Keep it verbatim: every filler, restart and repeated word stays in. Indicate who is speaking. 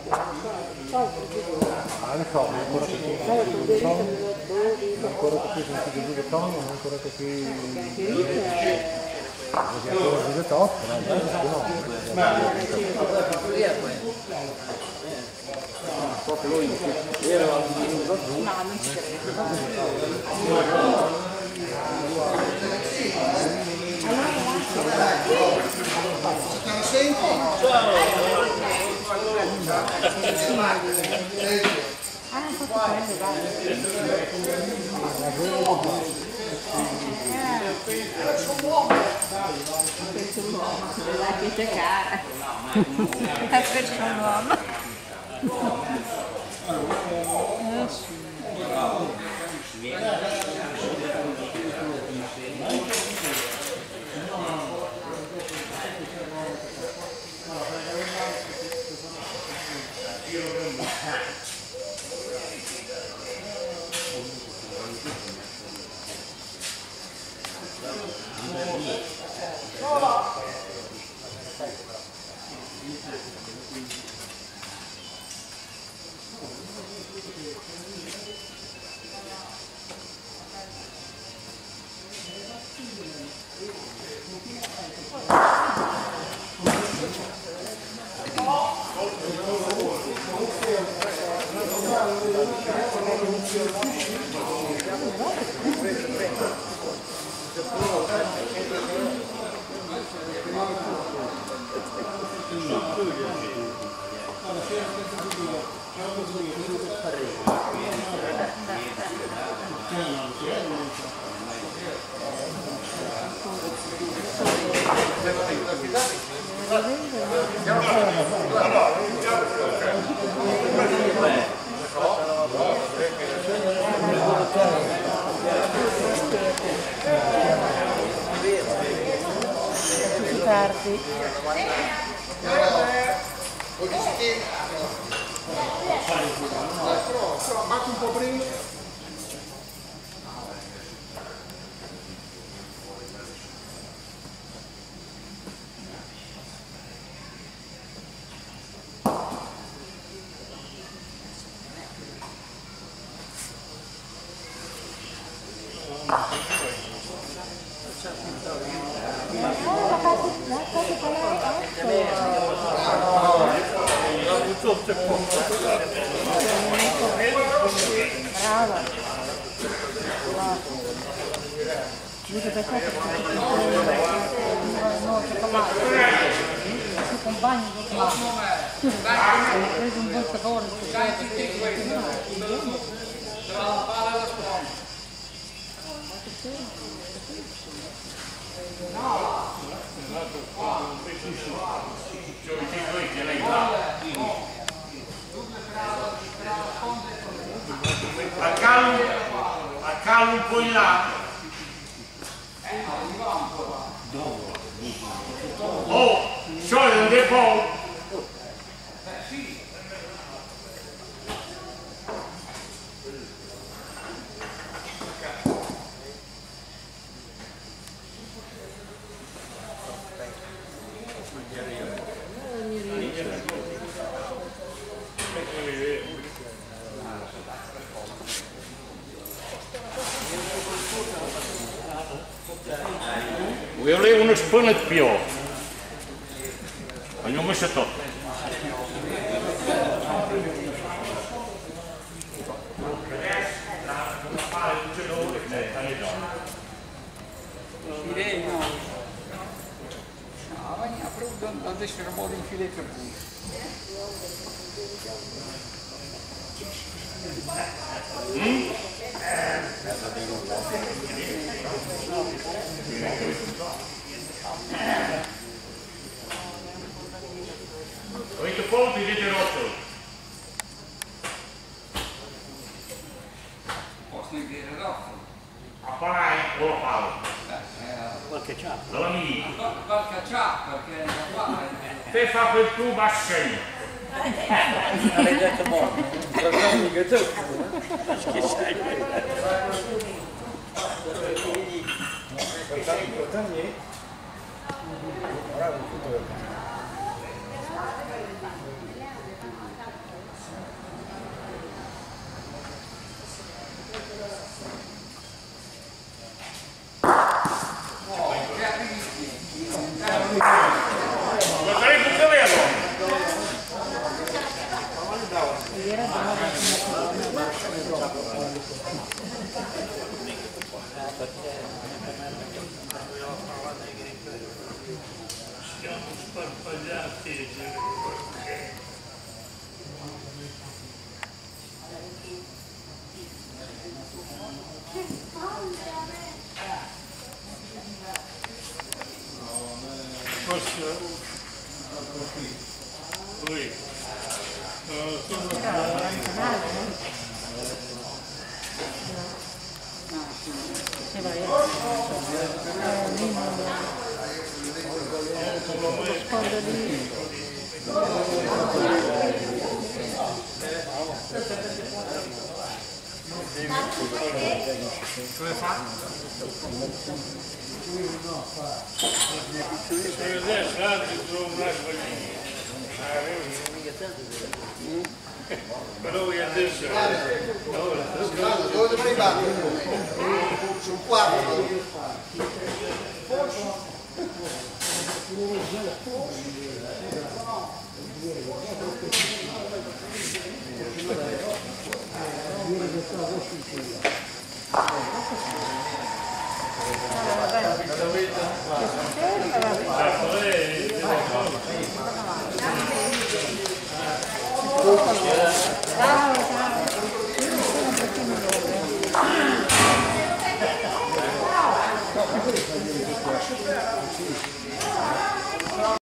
Speaker 1: Ah, lo so, non è ancora così, non è ancora così sentito di tono, non è ancora così... Perché ancora di top, no? Proprio lui era al minuto giù. No, non ci credo.
Speaker 2: Ah, non posso prendere, questo uomo si deve anche giocare. È questo uomo.
Speaker 3: Tardi.
Speaker 1: Batti un po' prima.
Speaker 3: Brava. Vedo per questo che no, i compagni non hai preso un bel sapore.
Speaker 4: Accallo, accallo un po' in là. Oh, cioè non è po'. Volevo uno spone più, ma non ho messo tutto.
Speaker 5: Direi no. No, adesso era un po' di infiletto pure.
Speaker 4: Mm? Avete poco di vedete rotto?
Speaker 5: Posso dire rotto?
Speaker 4: A parlare o lo falo?
Speaker 1: Qualche ciappa.
Speaker 4: Dalla mia.
Speaker 5: Qualche ciappa perché da fare.
Speaker 4: Te fa quel tubo a scena.
Speaker 1: Hai detto buono. Guardami che tu. Che sai? Guardami. Bravo, tutto.
Speaker 2: lo sfondo lì.
Speaker 4: Come fa? Adesso altri sono una sbaglina. Però che adesso
Speaker 6: dove dovrei battere? Sul quattro.
Speaker 2: Allora, vabbè. Che succede?